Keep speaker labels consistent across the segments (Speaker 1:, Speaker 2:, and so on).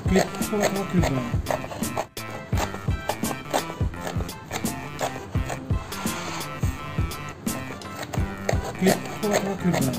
Speaker 1: Click थोड़ा click करना, click थोड़ा क्लिक करना।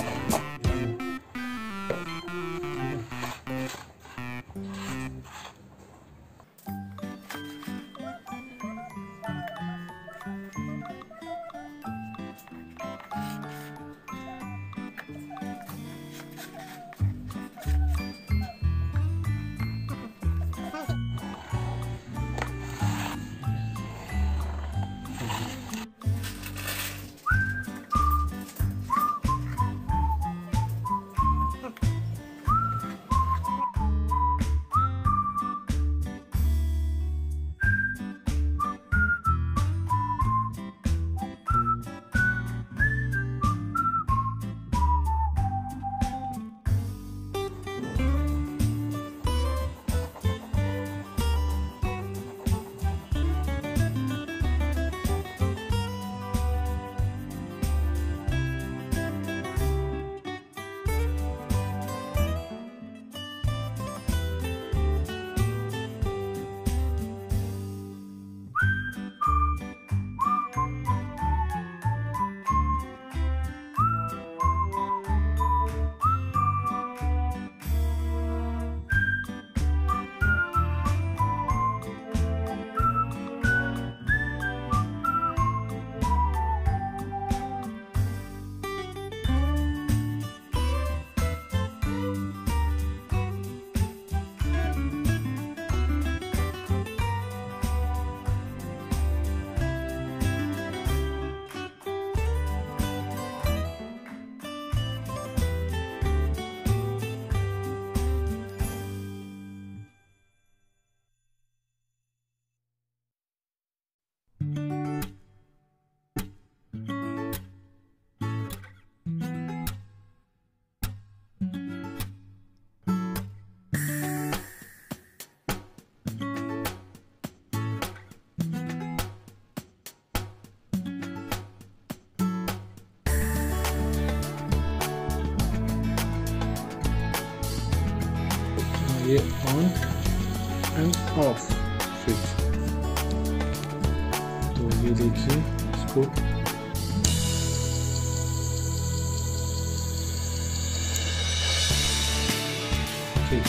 Speaker 1: ये ऑन एंड ऑफ स्विच, तो ये देखिए इसको ठीक।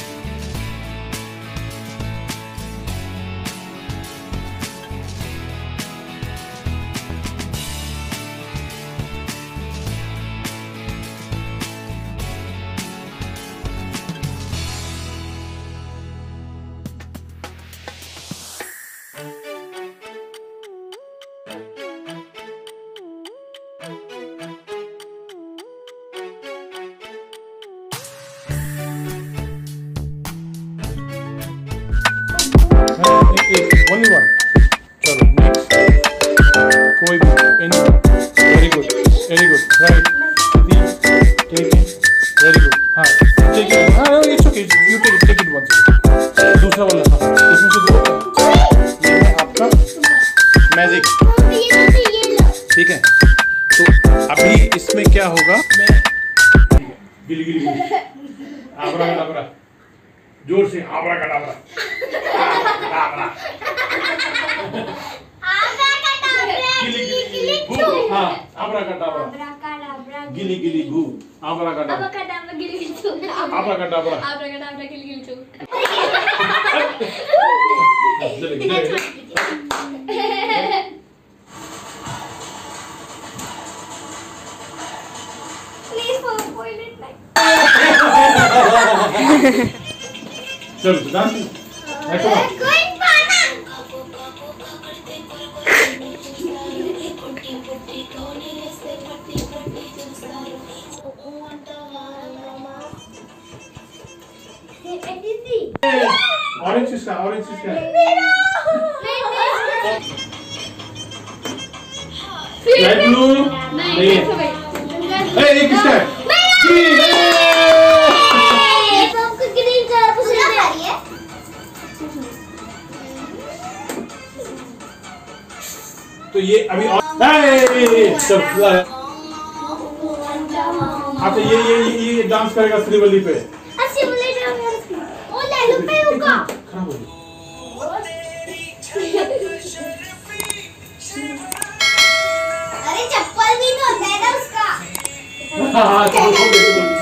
Speaker 1: Only one. चलो next. कोई भी any one. Very good. Very good. Right. Take it. Very good. हाँ. Take it. हाँ it's okay. You take it once. दूसरा वाला हाँ. उसमें से दो. ये है आपका मैजिक. ठीक है. तो अभी इसमें क्या होगा? मैं गिली गिली गिली. आबरा आबरा. जोर से आबरा कटाबरा. हाँ आब्राकाडाब्रा गिली गिली गू आब्राकाडाब्रा गिली गिली चू आब्राकाडाब्रा गिली गिली चू प्लीज spoil it like चलो डांस ऑरेंज किसका है? लाइट ब्लू नहीं ये किसका है?
Speaker 2: सबको ग्रीन कलर पसंद आ रही है।
Speaker 1: तो ये अभी अच्छा ये डांस करेगा श्रीवल्ली पे।
Speaker 2: वो लड्डू पे
Speaker 1: हाँ हाँ, तो